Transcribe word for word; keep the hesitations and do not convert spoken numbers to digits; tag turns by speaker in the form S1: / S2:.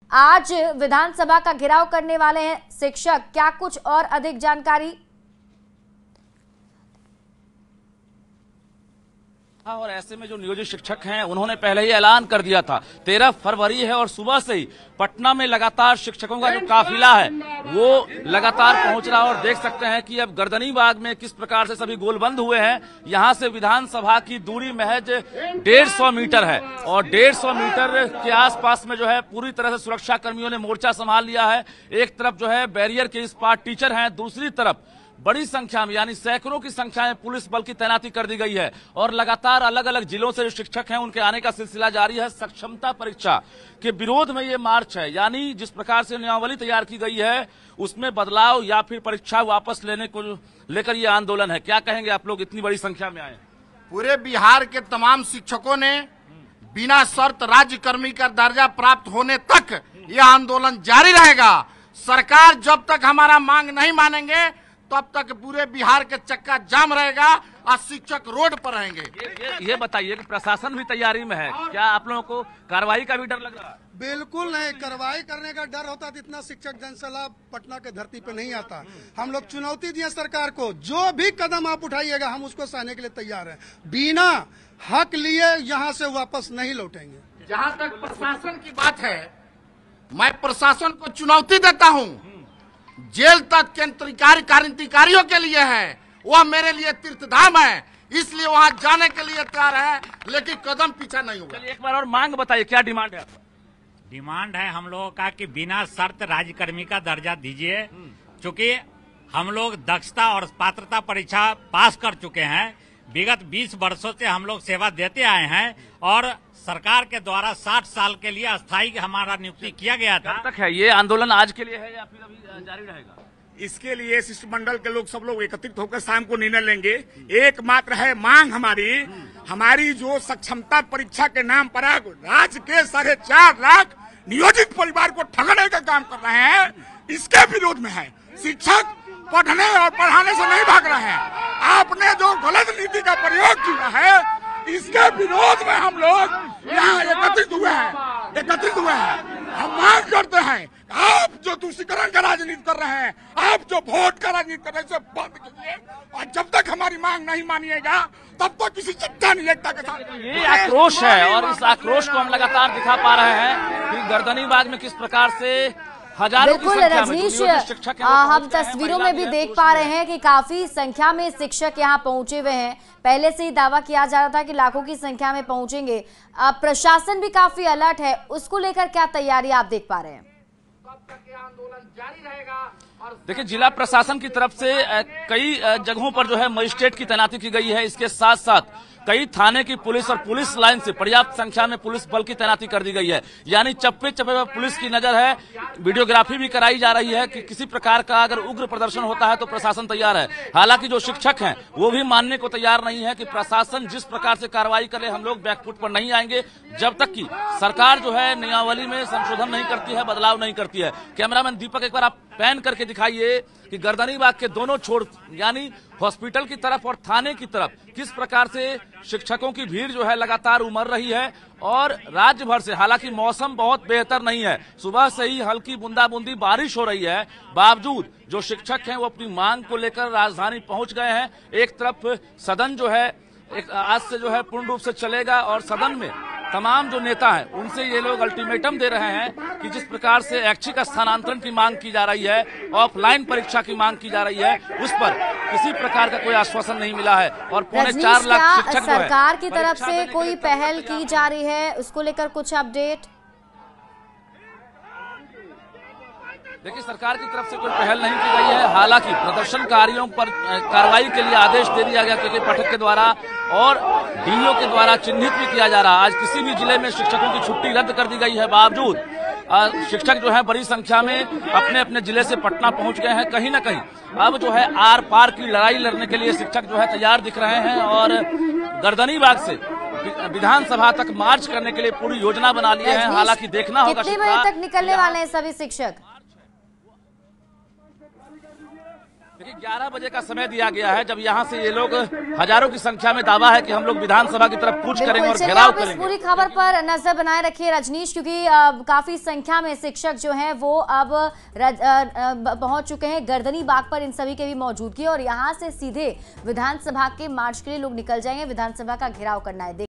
S1: आज विधानसभा का घेराव करने वाले हैं शिक्षक, क्या कुछ और अधिक जानकारी?
S2: और ऐसे में जो नियोजित शिक्षक हैं उन्होंने पहले ही ऐलान कर दिया था, तेरह फरवरी है और सुबह से ही पटना में लगातार शिक्षकों का जो काफिला है वो लगातार पहुंच रहा है। और देख सकते हैं कि अब गर्दनीबाग में किस प्रकार से सभी गोलबंद हुए हैं। यहां से विधानसभा की दूरी महज डेढ़ सौ मीटर है और डेढ़ सौ मीटर के आसपास में जो है पूरी तरह से सुरक्षा कर्मियों ने मोर्चा संभाल लिया है। एक तरफ जो है बैरियर के इस पार टीचर हैं, दूसरी तरफ बड़ी संख्या में यानी सैकड़ों की संख्या में पुलिस बल की तैनाती कर दी गई है और लगातार अलग अलग जिलों से जो शिक्षक हैं उनके आने का सिलसिला जारी है। सक्षमता परीक्षा के विरोध में ये मार्च है, यानी जिस प्रकार से नियमावली तैयार की गई है उसमें बदलाव या फिर परीक्षा वापस लेने को लेकर ये आंदोलन है। क्या कहेंगे आप लोग, इतनी बड़ी संख्या में आए?
S3: पूरे बिहार के तमाम शिक्षकों ने बिना शर्त राज्यकर्मी का दर्जा प्राप्त होने तक यह आंदोलन जारी रहेगा। सरकार जब तक हमारा मांग नहीं मानेंगे तब तक पूरे बिहार के चक्का जाम रहेगा और शिक्षक रोड पर रहेंगे।
S2: ये, ये, ये बताइए कि प्रशासन भी तैयारी में है, क्या आप लोगों को कार्रवाई का भी डर लग रहा है?
S4: बिल्कुल नहीं, कार्रवाई करने का डर होता तो इतना शिक्षक जनसैलाब पटना के धरती पे नहीं आता। हम लोग चुनौती दिए सरकार को, जो भी कदम आप उठाइएगा हम उसको सहने के लिए तैयार हैं। बिना हक लिए यहाँ से वापस नहीं लौटेंगे।
S3: जहाँ तक प्रशासन की बात है, मैं प्रशासन को चुनौती देता हूँ, जेल तक केंद्रीय क्रांतिकारियों के लिए है, वह मेरे लिए तीर्थधाम है, इसलिए वहां जाने के लिए तैयार है, लेकिन कदम पीछा नहीं होगा।
S2: एक बार और मांग बताइए, क्या डिमांड है?
S5: डिमांड है हम लोगों का कि बिना शर्त राज्यकर्मी का दर्जा दीजिए, क्योंकि हम लोग दक्षता और पात्रता परीक्षा पास कर चुके हैं। विगत बीस वर्षों से हम लोग सेवा देते आए हैं और सरकार के द्वारा साठ साल के लिए अस्थायी हमारा नियुक्ति किया गया था।
S2: कब तक है ये आंदोलन? आज के लिए है या फिर अभी जारी रहेगा?
S6: इसके लिए शिष्टमंडल के लोग सब लोग एकत्रित होकर शाम को निर्णय लेंगे। एकमात्र है मांग हमारी, हमारी जो सक्षमता परीक्षा के नाम पर राज्य के साढ़े चार लाख नियोजित परिवार को ठगने का काम कर रहे हैं, इसके विरोध में है। शिक्षक पढ़ने और पढ़ाने से नहीं भाग रहे हैं, आपने जो गलत नीति का प्रयोग किया है इसके विरोध में हम लोग यहाँ एकत्रित हुए हैं एकत्रित हुए हैं हम मांग करते हैं, आप जो दूषीकरण का राजनीति कर रहे हैं, आप जो वोट का राजनीति कर रहे हैं, इसे बंद कीजिए। और जब तक हमारी मांग नहीं मानिएगा तब तक किसी चट्टा नहीं एकता के साथ
S2: ये आक्रोश है और इस आक्रोश को हम लगातार दिखा पा रहे हैं कि गर्दनीबाग में किस प्रकार से हजारों की
S1: बिल्कुल रजनीश, हम तस्वीरों में भी देख पा रहे हैं कि काफी संख्या में शिक्षक यहाँ पहुंचे हुए हैं। पहले से ही दावा किया जा रहा था कि लाखों की संख्या में पहुंचेंगे। प्रशासन भी काफी अलर्ट है, उसको लेकर क्या तैयारी आप देख पा रहे हैं?
S2: देखिए, जिला प्रशासन की तरफ से कई जगहों पर जो है मजिस्ट्रेट की तैनाती की गई है। इसके साथ साथ कई थाने की पुलिस और पुलिस लाइन से पर्याप्त संख्या में पुलिस बल की तैनाती कर दी गई है, यानी चप्पे चप्पे पर पुलिस की नजर है। वीडियोग्राफी भी कराई जा रही है कि किसी प्रकार का अगर उग्र प्रदर्शन होता है तो प्रशासन तैयार है। हालांकि जो शिक्षक हैं वो भी मानने को तैयार नहीं है कि प्रशासन जिस प्रकार से कार्रवाई करे हम लोग बैकफुट पर नहीं आएंगे जब तक कि सरकार जो है नियमावली में संशोधन नहीं करती है, बदलाव नहीं करती है। कैमरामैन दीपक, एक बार आप पैन करके दिखाइए कि गर्दनीबाग के दोनों छोर यानी हॉस्पिटल की तरफ और थाने की तरफ किस प्रकार से शिक्षकों की भीड़ जो है लगातार उमड़ रही है। और राज्य भर से, हालांकि मौसम बहुत बेहतर नहीं है, सुबह से ही हल्की बूंदाबूंदी बारिश हो रही है, बावजूद जो शिक्षक हैं वो अपनी मांग को लेकर राजधानी पहुंच गए हैं। एक तरफ सदन जो है एक आज से जो है पूर्ण रूप से चलेगा और सदन में तमाम जो नेता हैं उनसे ये लोग अल्टीमेटम दे रहे हैं कि जिस प्रकार से ऐच्छिक स्थानांतरण की मांग की जा रही है, ऑफलाइन परीक्षा की मांग की जा रही है, उस पर किसी प्रकार का कोई आश्वासन नहीं मिला है। और पौने चार लाख शिक्षक
S1: सरकार की तरफ से कोई पहल की जा रही है, उसको लेकर कुछ अपडेट?
S2: देखिए, सरकार की तरफ से कोई पहल नहीं की गई है। हालांकि प्रदर्शनकारियों पर कार्रवाई के लिए आदेश दे दिया गया क्योंकि पाठक के द्वारा और डीओ के द्वारा चिन्हित भी किया जा रहा है। आज किसी भी जिले में शिक्षकों की छुट्टी रद्द कर दी गई है, बावजूद शिक्षक जो है बड़ी संख्या में अपने अपने जिले से पटना पहुंच गए हैं। कहीं ना कहीं अब जो है आर पार की लड़ाई लड़ने के लिए शिक्षक जो है तैयार दिख रहे हैं और गर्दनीबाग से विधानसभा तक मार्च करने के लिए पूरी योजना बना ली है। हालांकि देखना होगा
S1: कितने बजे तक निकलने वाले हैं सभी शिक्षक?
S2: देखिए ग्यारह बजे का समय दिया गया है, जब यहाँ से ये लोग हजारों की संख्या में दावा है कि हम लोग विधानसभा की तरफ कूच करेंगे और
S1: चलिए
S2: घेराव
S1: आप इस
S2: करेंगे।
S1: पूरी खबर पर नजर बनाए रखिए रजनीश, क्योंकि अ, काफी संख्या में शिक्षक जो हैं वो अब रज- अ, अ, पहुंच चुके हैं गर्दनी बाग पर, इन सभी के भी मौजूदगी, और यहाँ से सीधे विधानसभा के मार्च के लिए लोग निकल जाएंगे। विधानसभा का घेराव करना है।